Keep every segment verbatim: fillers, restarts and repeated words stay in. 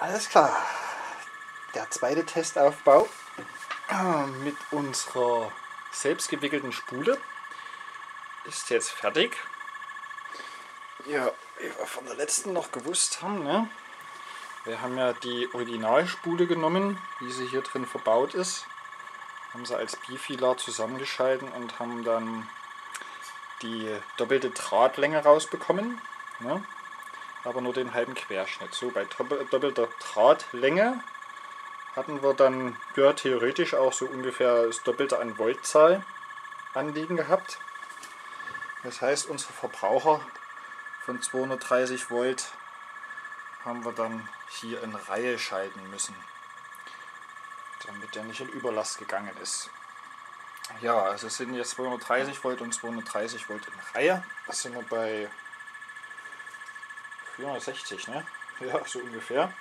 Alles klar. Der zweite Testaufbau mit unserer selbstgewickelten Spule ist jetzt fertig. Ja, wie wir von der letzten noch gewusst haben, ne? Wir haben ja die Originalspule genommen, wie sie hier drin verbaut ist, haben sie als Bifilar zusammengeschalten und haben dann die doppelte Drahtlänge rausbekommen, ne? Aber nur den halben Querschnitt. So, bei doppelter Drahtlänge hatten wir dann ja, theoretisch auch so ungefähr das Doppelte an Voltzahl anliegen gehabt. Das heißt, unsere Verbraucher von zweihundertdreißig Volt haben wir dann hier in Reihe schalten müssen, damit der nicht in Überlast gegangen ist. Ja, also es sind jetzt zweihundertdreißig Volt und zweihundertdreißig Volt in Reihe. Das sind wir bei vierhundertsechzig, ne? Ja, so ungefähr.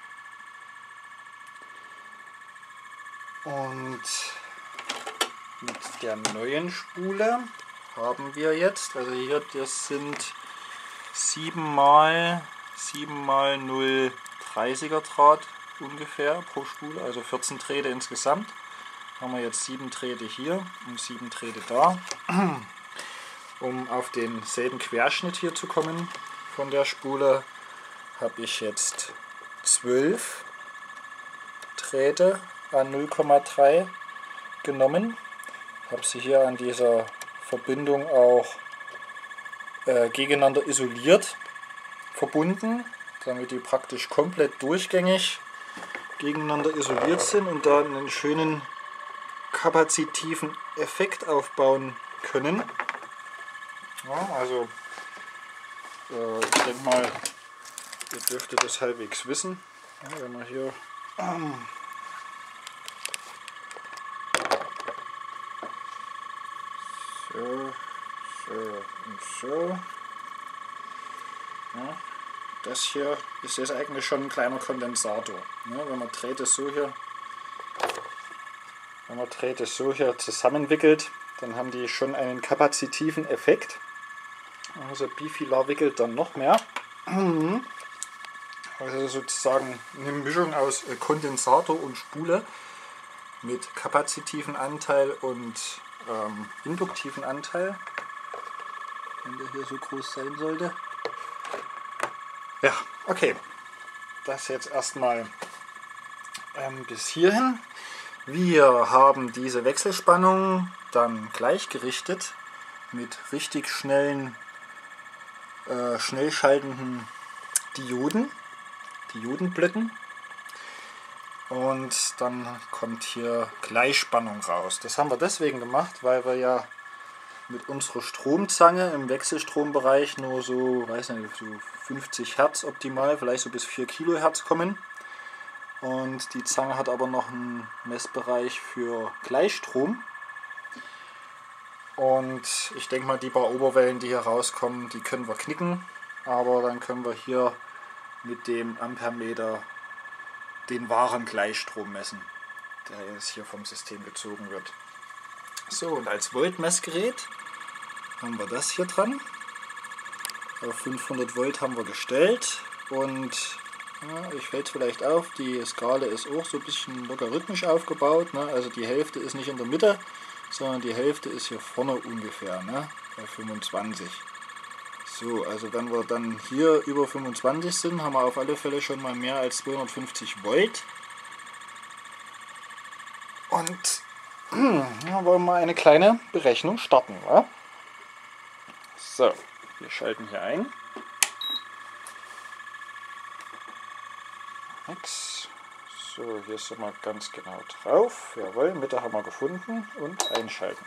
Und mit der neuen Spule haben wir jetzt, also hier, das sind sieben mal null dreißiger Draht ungefähr pro Spule, also vierzehn Drähte insgesamt. Haben wir jetzt sieben Drähte hier und sieben Drähte da. Um auf denselben Querschnitt hier zu kommen von der Spule, habe ich jetzt zwölf Drähte an null Komma drei genommen. Habe sie hier an dieser Verbindung auch äh, gegeneinander isoliert verbunden, damit die praktisch komplett durchgängig gegeneinander isoliert sind und da einen schönen kapazitiven Effekt aufbauen können. Ja, also äh, ich denke mal, ihr dürftet das halbwegs wissen, ja, wenn man hier ähm, so, so und so. Ja, das hier ist jetzt eigentlich schon ein kleiner Kondensator. Ja, wenn man dreht es so hier, wenn man dreht es so hier zusammenwickelt, dann haben die schon einen kapazitiven Effekt. Also Bifilar wickelt dann noch mehr. Also sozusagen eine Mischung aus Kondensator und Spule mit kapazitiven Anteil und ähm, induktiven Anteil, wenn der hier so groß sein sollte. Ja, okay. Das jetzt erstmal ähm, bis hierhin. Wir haben diese Wechselspannung dann gleichgerichtet mit richtig schnellen, äh, schnell schaltenden Dioden, Diodenblöcken. Und dann kommt hier Gleichspannung raus. Das haben wir deswegen gemacht, weil wir ja mit unserer Stromzange im Wechselstrombereich nur so, weiß nicht, so fünfzig Hertz optimal, vielleicht so bis vier Kilohertz kommen. Und die Zange hat aber noch einen Messbereich für Gleichstrom. Und ich denke mal, die paar Oberwellen, die hier rauskommen, die können wir knicken. Aber dann können wir hier mit dem Ampermeter den wahren Gleichstrom messen, der jetzt hier vom System gezogen wird. So, und als Voltmessgerät haben wir das hier dran. Auf fünfhundert Volt haben wir gestellt und ja, ich fällt vielleicht auf, die Skala ist auch so ein bisschen logarithmisch aufgebaut, ne? Also die Hälfte ist nicht in der Mitte, sondern die Hälfte ist hier vorne ungefähr, ne? Bei fünfundzwanzig. So, also wenn wir dann hier über fünfundzwanzig sind, haben wir auf alle Fälle schon mal mehr als zweihundertfünfzig Volt. Und ja, wollen wir mal eine kleine Berechnung starten. Wa? So, wir schalten hier ein. Nix. So, hier sind wir ganz genau drauf. Jawohl, Mitte haben wir gefunden und einschalten.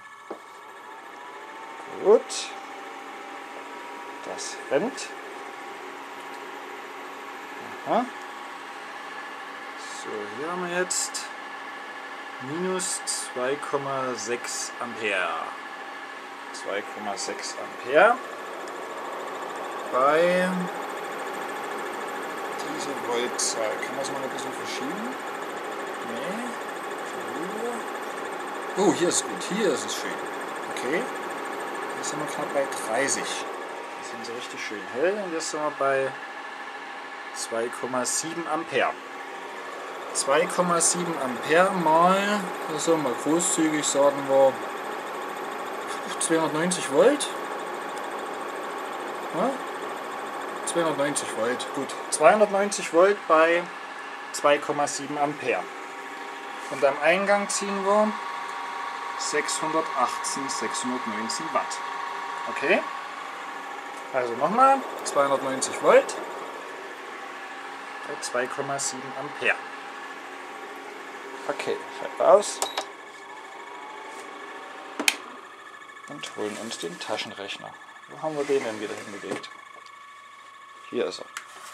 Gut. Das rennt. Aha. So, hier haben wir jetzt minus zwei Komma sechs Ampere. zwei Komma sechs Ampere bei dieser Voltzahl. Kann man das mal ein bisschen verschieben? Nee. Oh, hier ist gut. Hier ist es schön. Okay. Hier sind wir knapp bei dreißig. Das sind so richtig schön hell. Und jetzt sind wir bei zwei Komma sieben Ampere. zwei Komma sieben Ampere mal, also mal großzügig sagen wir zweihundertneunzig Volt. Ja? zweihundertneunzig Volt, gut. zweihundertneunzig Volt bei zwei Komma sieben Ampere. Und am Eingang ziehen wir sechshundertachtzehn, sechshundertneunzehn Watt. Okay? Also nochmal, zweihundertneunzig Volt bei zwei Komma sieben Ampere. Okay, schalten wir aus und holen uns den Taschenrechner. Wo haben wir den denn wieder hingelegt? Hier ist er.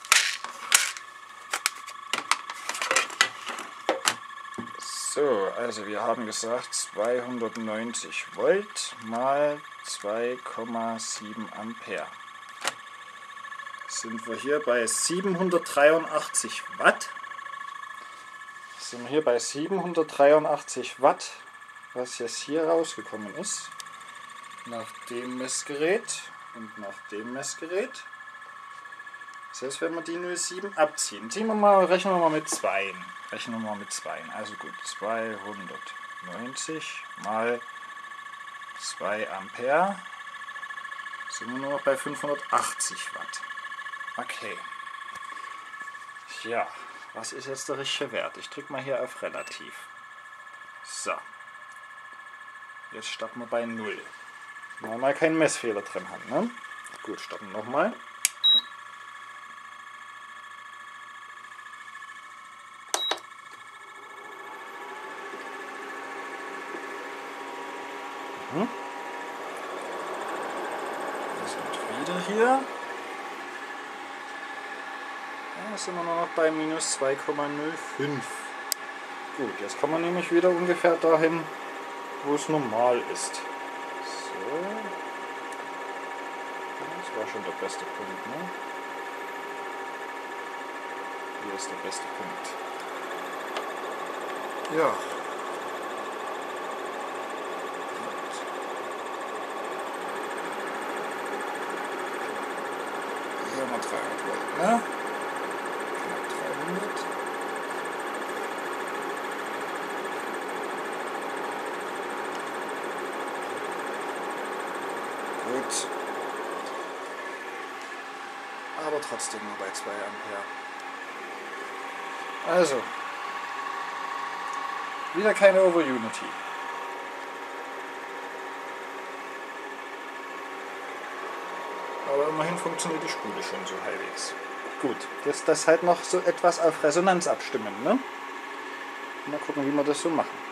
So, also wir haben gesagt zweihundertneunzig Volt mal zwei Komma sieben Ampere. Sind wir hier bei siebenhundertdreiundachtzig Watt. Sind wir hier bei siebenhundertdreiundachtzig Watt, was jetzt hier rausgekommen ist. Nach dem Messgerät und nach dem Messgerät. Das heißt, wenn wir die null Komma sieben abziehen, ziehen wir mal, rechnen wir mal mit zwei. Rechnen wir mal mit zwei. Also gut, zweihundertneunzig mal zwei Ampere sind wir nur noch bei fünfhundertachtzig Watt. Okay. Ja, was ist jetzt der richtige Wert? Ich drücke mal hier auf Relativ. So. Jetzt starten wir bei null. Wenn wir mal keinen Messfehler drin haben. Ne? Gut, starten wir nochmal. Mhm. Wir sind wieder hier. Ja, sind wir nur noch bei minus zwei Komma null fünf. Gut, jetzt kommen wir nämlich wieder ungefähr dahin, wo es normal ist. So. Das war schon der beste Punkt, ne? Hier ist der beste Punkt. Ja. Hier haben wir dreihundert Volt, ne? dreihundert. Gut. Aber trotzdem nur bei zwei Ampere. Also. Wieder keine Over-Unity. Aber immerhin funktioniert die Spule schon so halbwegs. Gut, jetzt das halt noch so etwas auf Resonanz abstimmen, ne? Mal gucken, wie wir das so machen.